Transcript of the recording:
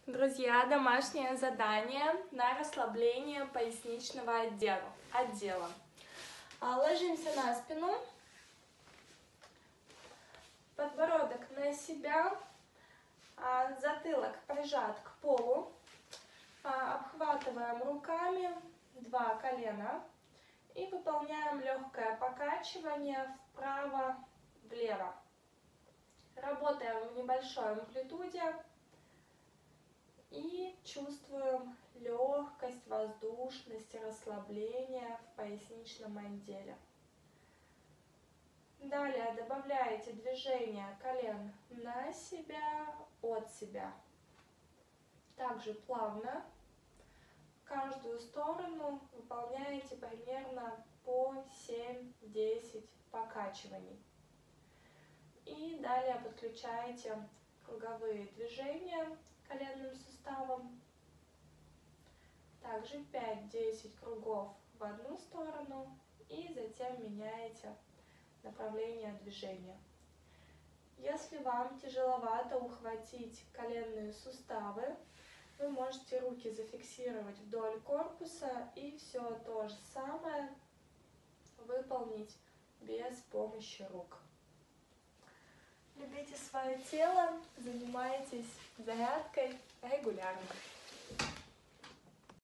Друзья, домашнее задание на расслабление поясничного отдела. Ложимся на спину, подбородок на себя, затылок прижат к полу, обхватываем руками 2 колена и выполняем легкое покачивание вправо-влево. Работаем в небольшой амплитуде и чувствуем легкость, воздушность, расслабление в поясничном отделе. Далее добавляете движение колен на себя, от себя. Также плавно в каждую сторону выполняете примерно по 7-10 покачиваний. И далее подключаете круговые движения коленным суставом. Также 5-10 кругов в одну сторону и затем меняете направление движения. Если вам тяжеловато ухватить коленные суставы, вы можете руки зафиксировать вдоль корпуса и все то же самое выполнить без помощи рук. Любите свое тело, занимайтесь зарядкой регулярно.